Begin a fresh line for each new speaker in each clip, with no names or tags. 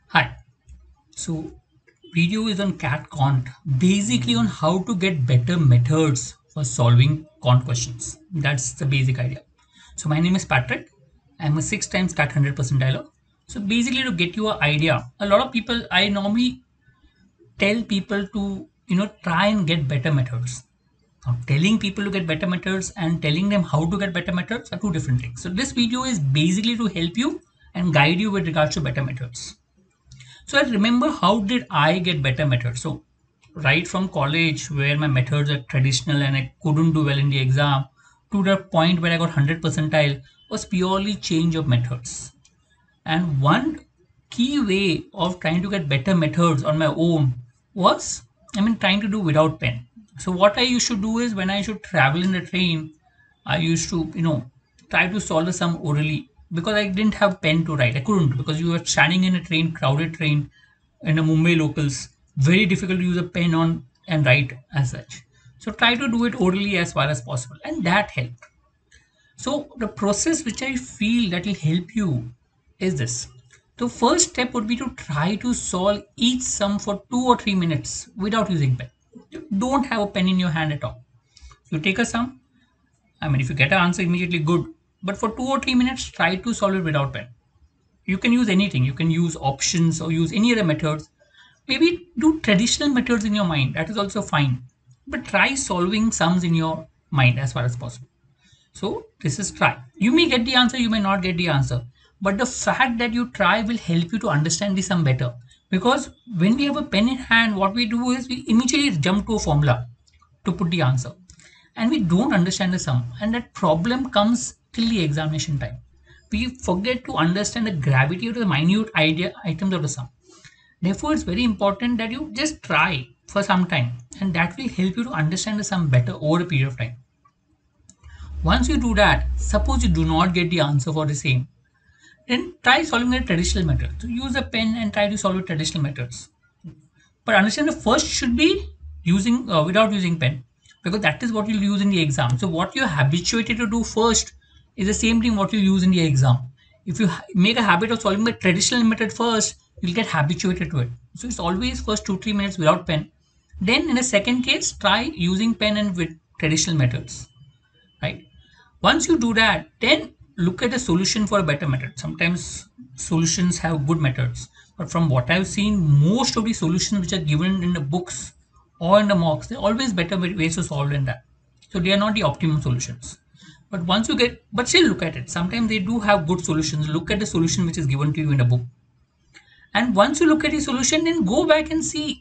Hi. So video is on cat count, basically on how to get better methods for solving count questions. That's the basic idea. So my name is Patrick. I'm a 6 times cat 100 percentiler. So basically to get you an idea, a lot of people I normally tell people to try and get better methods. Now, telling people to get better methods and telling them how to get better methods are two different things. So this video is basically to help you and guide you with regards to better methods. So I remember how did I get better methods. So right from college where my methods are traditional and I couldn't do well in the exam to the point where I got 100 percentile was purely change of methods. And one key way of trying to get better methods on my own was, trying to do without pen. So what I used to do is when I should travel in the train, I used to, try to solve the sum orally because I didn't have pen to write. I couldn't because you were standing in a train, crowded train in a Mumbai locals. Very difficult to use a pen on and write as such. So try to do it orally as far as possible, and that helped. So the process which I feel that will help you is this. The first step would be to try to solve each sum for 2 or 3 minutes without using pen. You don't have a pen in your hand at all. You take a sum. If you get an answer immediately, good. But for 2 or 3 minutes, try to solve it without pen. You can use anything. You can use options or use any other methods. Maybe do traditional methods in your mind. That is also fine. But try solving sums in your mind as far as possible. So this is try. You may get the answer, you may not get the answer. But the fact that you try will help you to understand the sum better. Because when we have a pen in hand, what we do is we immediately jump to a formula to put the answer. And we don't understand the sum. And that problem comes till the examination time. We forget to understand the gravity of the minute items of the sum. Therefore, it's very important that you just try for some time. And that will help you to understand the sum better over a period of time. Once you do that, suppose you do not get the answer for the same, then try solving a traditional method. So use a pen and try to solve with traditional methods. But understand the first should be using without using pen because that is what you'll use in the exam. So what you're habituated to do first is the same thing what you use in the exam. If you make a habit of solving the traditional method first, you'll get habituated to it. So it's always first 2-3 minutes without pen. Then in the second case, try using pen and with traditional methods, right? Once you do that, then look at a solution for a better method. Sometimes solutions have good methods, but from what I've seen, most of the solutions which are given in the books or in the mocks, they're always better ways to solve than that. So they are not the optimum solutions. But once you get, but still look at it. Sometimes they do have good solutions. Look at the solution which is given to you in a book. And once you look at the solution, then go back and see,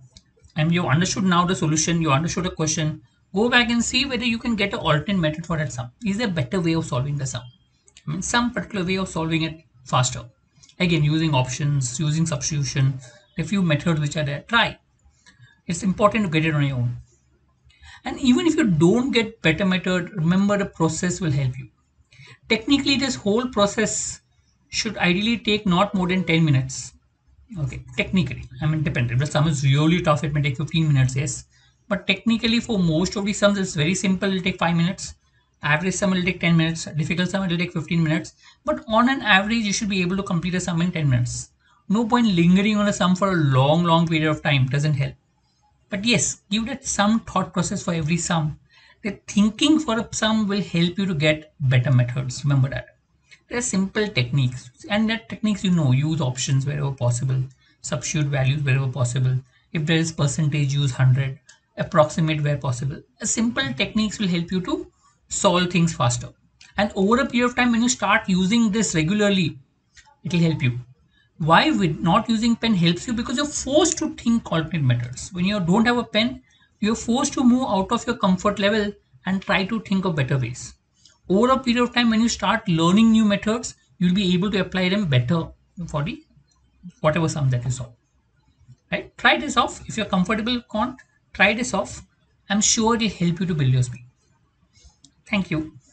and you understood now the solution, you understood the question, go back and see whether you can get an alternate method for that sum. Is there a better way of solving the sum? Some particular way of solving it faster. Again, using options, using substitution, a few methods which are there, try. It's important to get it on your own. And even if you don't get better method, remember the process will help you. Technically, this whole process should ideally take not more than 10 minutes. Okay, technically, dependent. If the sum is really tough, it may take 15 minutes, yes. But technically, for most of the sums, it's very simple. It'll take 5 minutes. Average sum will take 10 minutes. Difficult sum will take 15 minutes. But on an average, you should be able to complete a sum in 10 minutes. No point lingering on a sum for a long, long period of time. Doesn't help. But yes, give that some thought process for every sum. The thinking for a sum will help you to get better methods. Remember that. There are simple techniques, and that techniques use options wherever possible, substitute values wherever possible. If there is percentage, use 100, approximate where possible. A simple techniques will help you to solve things faster. And over a period of time, when you start using this regularly, it will help you. Why with not using pen helps you? Because you're forced to think alternate methods. When you don't have a pen, you're forced to move out of your comfort level and try to think of better ways. Over a period of time, when you start learning new methods, you'll be able to apply them better for the whatever sum that you solve. Right? Try this off. If you're comfortable, can't try this off. I'm sure it'll help you to build your speed. Thank you.